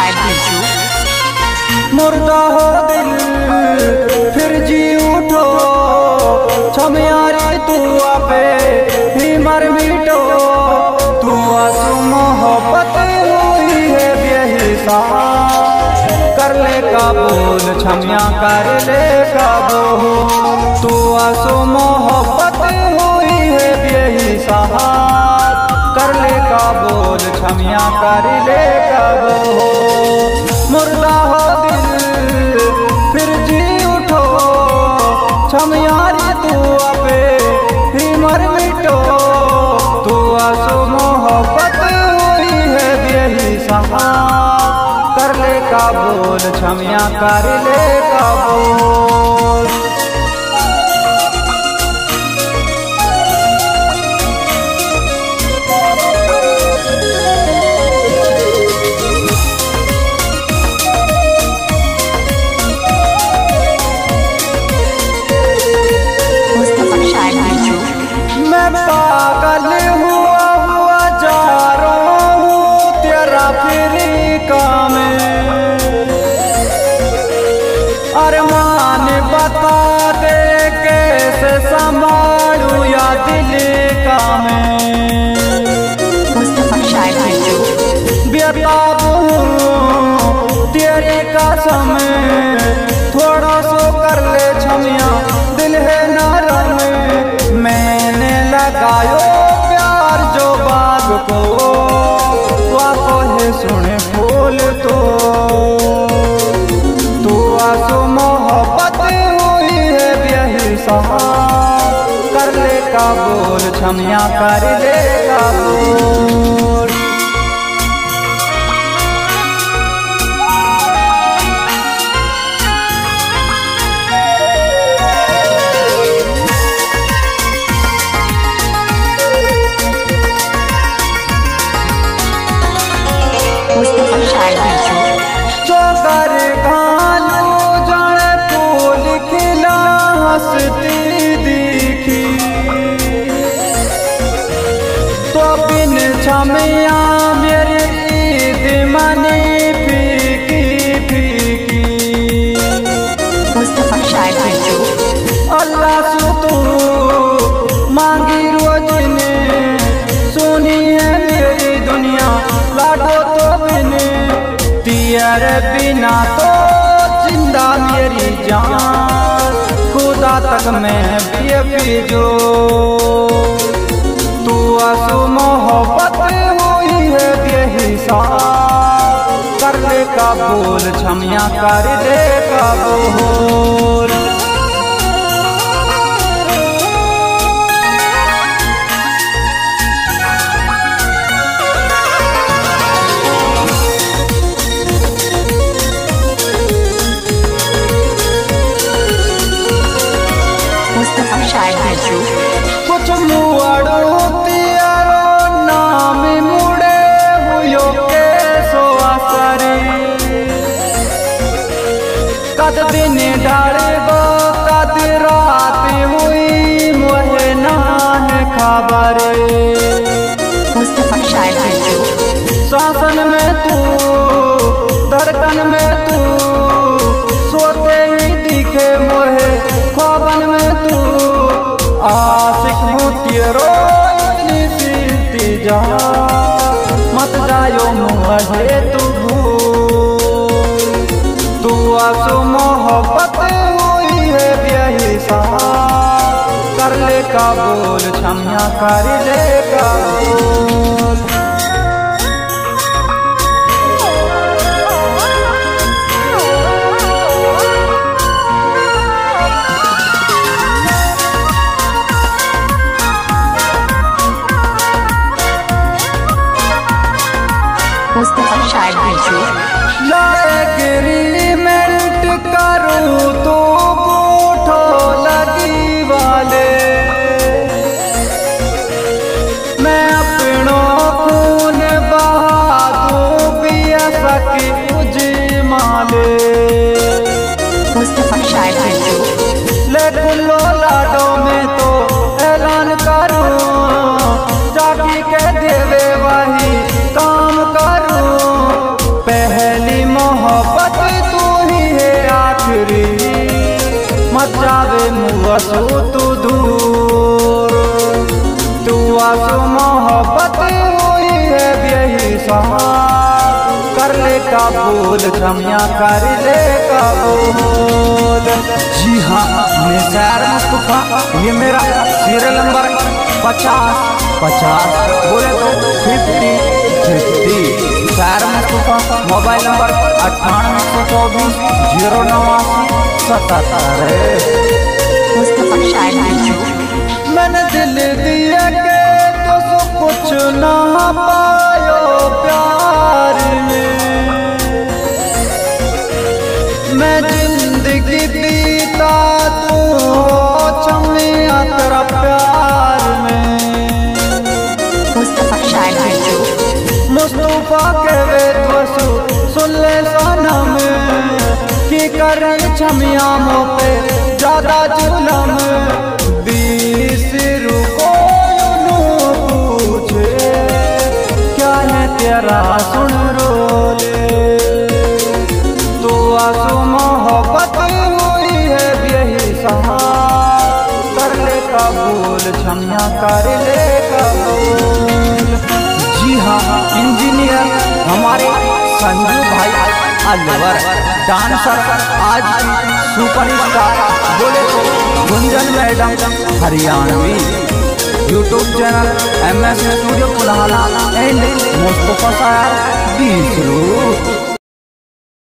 शायर बिरजू। मुर्दा हो दिल फिर जी उठो, छमियारी तू आपे ही मर मिटो। तू आंसू मोहब्बत हुई है बेहिसाब, कर ले काबूल छमिया कर ले काबूल। तू आंसू मोहब्बत हुई है बेहिसाब, कर ले काबूल छमिया कर ले काबूल। मुर्दा हो दिल फिर जी उठो, छमियारी तू आपे ही मर मिटो। तू आंसू मोहब्बत हुई है बेहिसाब, कर ले काबूल छमिया कर ले काबूल। पागल हुआ जा रहा हूँ तेरा फिरिका में, अरमान बता दे कैसे संभालूं या दिल का मैं। बेताब हूँ तेरे कसम, थोड़ा सो कर ले छमिया दिल है नरम। मैंने लगायो प्यार जो बाग को, वाको है सुने फूल तो। तू आंसू मोहब्बत हुई है बेहिसाब, कर ले काबूल छमिया कर ले काबूल। चोकर घालू जाने फूल खिला हंसती दिखी, तो बिन छमिया मेरी ईद मनी फीकी फीकी। अल्लाह से तू मांगी रोज ने, सुनी है मेरी दुनिया लाडो तो बिने। तेरे बिना तो जिंदा मेरी जान, खुदा तक मैं भी जो। तू आंसू मोहब्बत हुई है बेहिसाब, कर ले काबूल छमिया कर ले काबूल। कुछ मुआड़ो तियारो नाम मुड़े हुयो के सो आसरे, कद दिन डाले गो कद रात हुई मोहे नान खबरे। शासन में तू धड़कन में तू, सोते ही दिखे मोहे ख्वाबन में तू। आशिक हूँ तेरो इतनी सीती जा, मत जायो मुझे तू भूल। तू आंसू मोहब्बत हुई है बेहिसाब, कर ले काबूल छमिया कर ले काबूल। शायर बिरजू। एग्रीमेंट करूँ तो कोठो लगी वाले, मैं अपनों खून बहा दूँ पिया सकी मुझे माले। शायर बिरजू। ले कुल्लो लाडो में तो ऐलान करूँ, जाकी के देवे वही काम करूँ। पहली असू तू दूर, तू आसू मोहब्बत हुई है यही सहार, कर ले कबूल क्षमा कर ले कबूल। जी हाँ, मैं सैर मुस्तफा, ये मेरा सीरियल नंबर 50 बोले तो 50 सैर मुस्तफा, मोबाइल नंबर 9824 मुस्तफा शायर बिरजू। मैंने दिल दिया के तो सब कुछ ना पायो प्यार में, मैं जिंदगी बीता तू छमिया तेरा प्यार में। मुस्तफा शायर बिरजू। मुस्तफा के वे वसु सुन ले सनम, की कर छमिया मों पे ज्यादा जुलम, को पूछे क्या है तेरा सुन रोले, तो आंसू मोहब्बत हुई है यही सहार, कर ले कबूल क्षमा कर ले कबूल। जी हाँ, इंजीनियर हमारे संजू भाई अलवर, डांसर आज सुपरस्टार बोले तो Gunjan madam Haryanvi, YouTube channel MS studio पुलाला एंड मुस्तफा शायर बिरजू।